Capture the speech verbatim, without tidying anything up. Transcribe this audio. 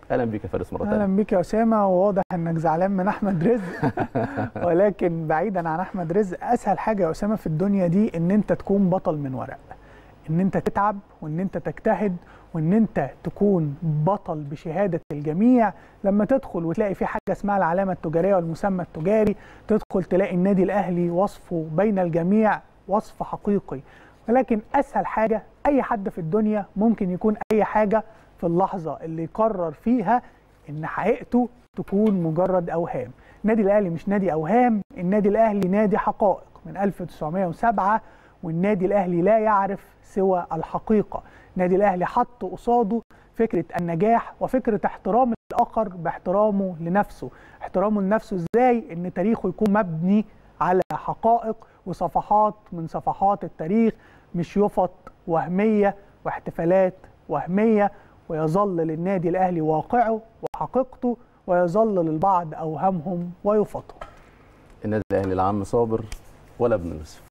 اهلا بيك يا فارس مره ثانيه. اهلا بيك يا اسامه، وواضح انك زعلان من احمد رزق. ولكن بعيدا عن احمد رزق، اسهل حاجه يا اسامه في الدنيا دي ان انت تكون بطل من ورق، ان انت تتعب وان انت تجتهد وان انت تكون بطل بشهاده الجميع. لما تدخل وتلاقي في حاجه اسمها العلامه التجاريه والمسمى التجاري، تدخل تلاقي النادي الاهلي وصفه بين الجميع وصف حقيقي. ولكن اسهل حاجه، اي حد في الدنيا ممكن يكون اي حاجه في اللحظه اللي يقرر فيها ان حقيقته تكون مجرد اوهام. النادي الاهلي مش نادي اوهام، النادي الاهلي نادي حقائق من ألف وتسعمائة وسبعة، والنادي الاهلي لا يعرف سوى الحقيقه. النادي الاهلي حط قصاده فكره النجاح وفكره احترام الاخر باحترامه لنفسه. احترامه لنفسه ازاي؟ ان تاريخه يكون مبني على حقائق وصفحات من صفحات التاريخ، مش يفط وهميه واحتفالات وهميه. ويظل للنادي الاهلي واقعه وحقيقته، ويظل للبعض اوهامهم ويفطهم. النادي الاهلي لا عم صابر ولا ابن يوسف.